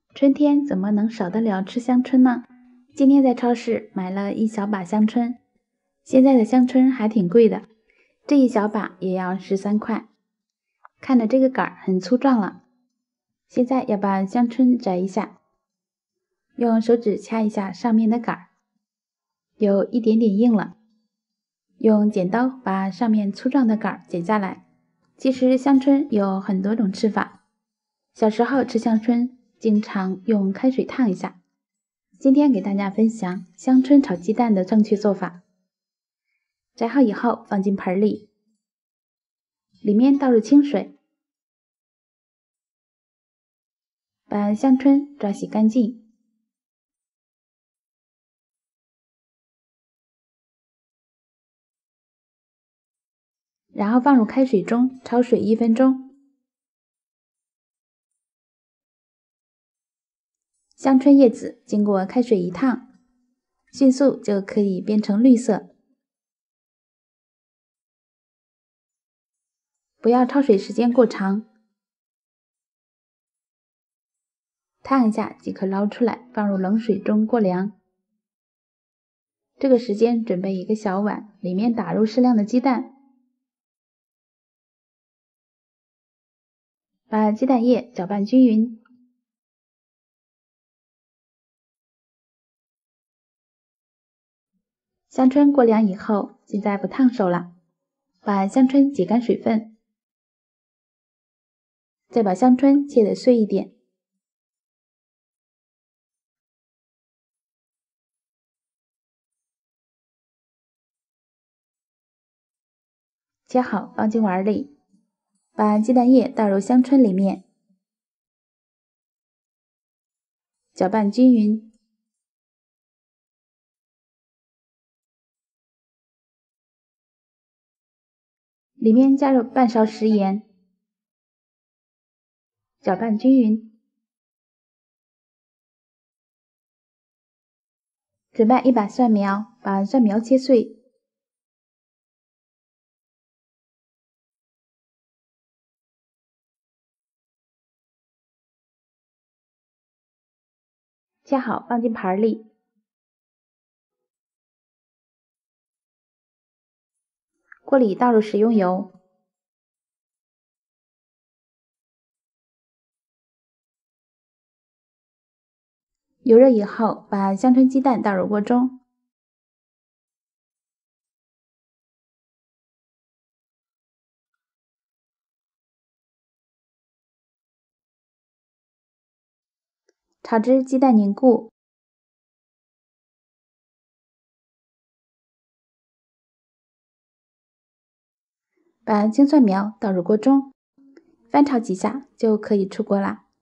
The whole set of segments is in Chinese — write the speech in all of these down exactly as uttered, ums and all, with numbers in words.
春天怎么能少得了吃香椿呢？今天在超市买了一小把香椿，现在的香椿还挺贵的，这一小把也要十三块。看着这个杆很粗壮了，现在要把香椿摘一下，用手指掐一下上面的杆，有一点点硬了，用剪刀把上面粗壮的杆剪下来。其实香椿有很多种吃法，小时候吃香椿经常用开水烫一下。今天给大家分享香椿炒鸡蛋的正确做法。摘好以后放进盆里，里面倒入清水，把香椿抓洗干净，然后放入开水中焯水一分钟。香椿叶子经过开水一烫，迅速就可以变成绿色。不要焯水时间过长，烫一下即可捞出来，放入冷水中过凉。这个时间准备一个小碗，里面打入适量的鸡蛋，把鸡蛋液搅拌均匀。香椿过凉以后，现在不烫手了，把香椿挤干水分，再把香椿切得碎一点，切好放进碗里，把鸡蛋液倒入香椿里面，搅拌均匀。里面加入半勺食盐，搅拌均匀。准备一把蒜苗，把蒜苗切碎，切好放进盘里，锅里倒入食用油，油热以后，把香椿鸡蛋倒入锅中，炒至鸡蛋凝固，把青蒜苗倒入锅中，翻炒几下就可以出锅啦。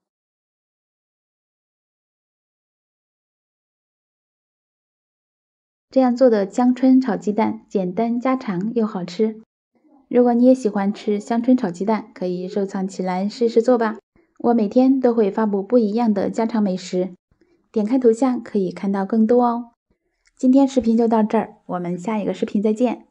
这样做的香椿炒鸡蛋简单家常又好吃。如果你也喜欢吃香椿炒鸡蛋，可以收藏起来试试做吧。我每天都会发布不一样的家常美食，点开头像可以看到更多哦。今天视频就到这儿，我们下一个视频再见。